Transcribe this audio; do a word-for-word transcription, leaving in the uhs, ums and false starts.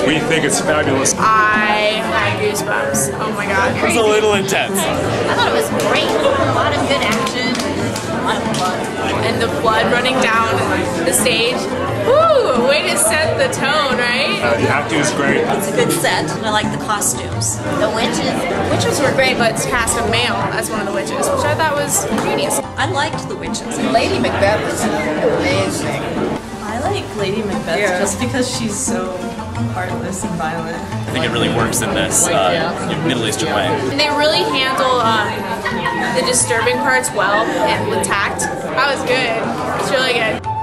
We think it's fabulous. I had goosebumps. Oh my god. It was a little intense. I thought it was great. A lot of good action. A lot of blood. And the blood running down the stage. Woo! Way to set the tone, right? Uh, the acting is great. It's a good set. I like the costumes. The witches. Witches were great, but to cast a male as one of the witches, which I thought was genius. I liked the witches. Lady Macbeth was amazing. I like Lady Macbeth Yeah. just because she's so heartless and violent. I think it really works in this uh, Middle Eastern way. And they really handle um, the disturbing parts well and with tact. That was good. It's really good.